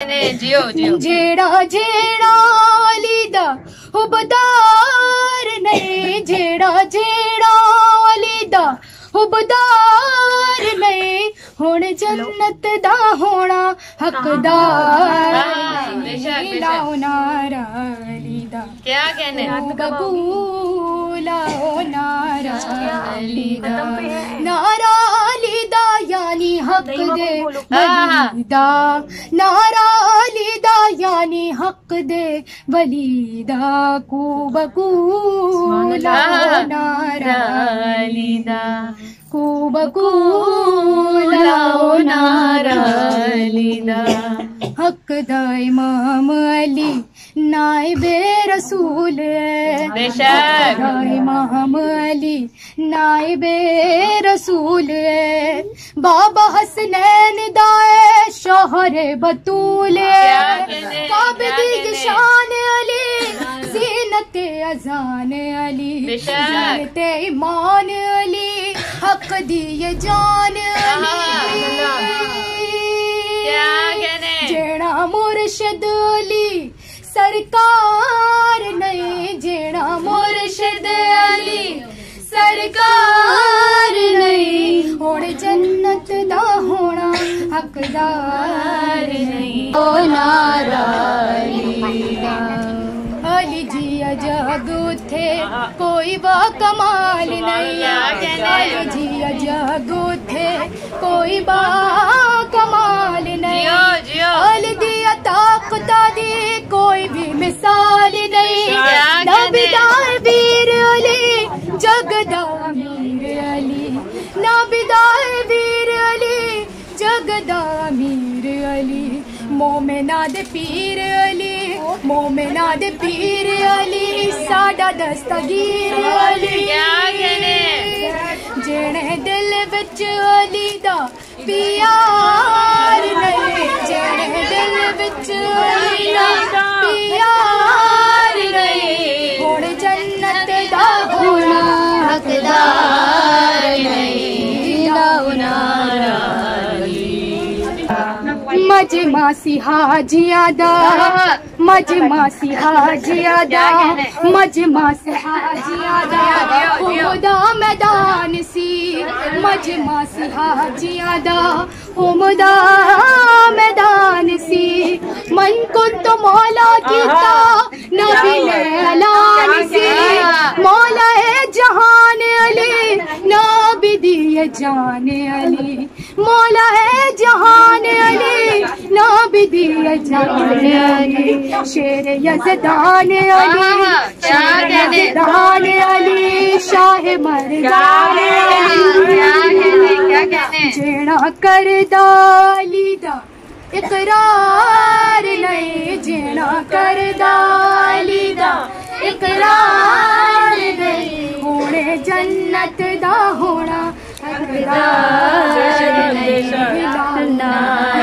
कहने जियो जियो जेड़ा जेड़ा अली दा हुबदार नहीं, जेड़ा जेड़ा अली दा हुबदार नहीं, हुण जन्नत दा होना हकदार। लाओ नारा अली दा, क्या कहने बबूला ओ नारा अली दा, नारा अली दा यानी हक दे वलीदा, नारा अली दा यानी हक दे वलीदा, कू बकूला ओ नारा अली दा, कू बकूला ओ नारा अली दा। हक दा इमाम अली नाइबे रसूल, बेशक इमाम अली नाइबे रसूल, बाबा हसनैन दाए शोहरे बतूल, काबे दी शान अली ज़ीनत अज़ान अली, ज़ीनत ईमान अली हक दी ये जान अली। जेड़ा मुर्शिद अली सरकार नहीं, जेड़ा मुर्शिद अली सरकार नहीं, हुण जन्नत दा होना हकदार नहीं। ओ नारा अली दा, अली जी जग उथे कोई बा कमाल नहीं, अली जी जग उथे कोई बा कमाल नहीं, अली दी ताकत दी कोई भी मिसाल नहीं, नबीदार वीर अली जगदा मीर अली, नबीदार वीर अली जगदा मीर अली, मोमिना दे पीर अली, मोमिना दे पीर अली साडा दस्तगीर अली। जेने दिल विच अली दा प्यार नहीं, जेने दिल विच अली दा प्यार नहीं, हुण जन्नत दा होना हकदार नहीं। लाओ नारा मजमा सिहाजिया दा, मजमा सिहाजिया दा, मजमा सिहाजिया दा, उमदा मैदान सी, मजमा सिहाजिया दा, उमदा मैदान सी, मन को तो मौला कीता नबी ने ऐलान सी, मौला है जहान अली नबी दिए जान अली, मौला है जहान अली नबी दिए जान अली, शेर यज़दान अली, शेर यज़दान अली, शाह मर्दान अली, जेड़ा करदा अली दा इकरार नहीं, जेड़ा करदा अली दा इकरार नहीं, होने जन्नत दा होना हकदार नहीं।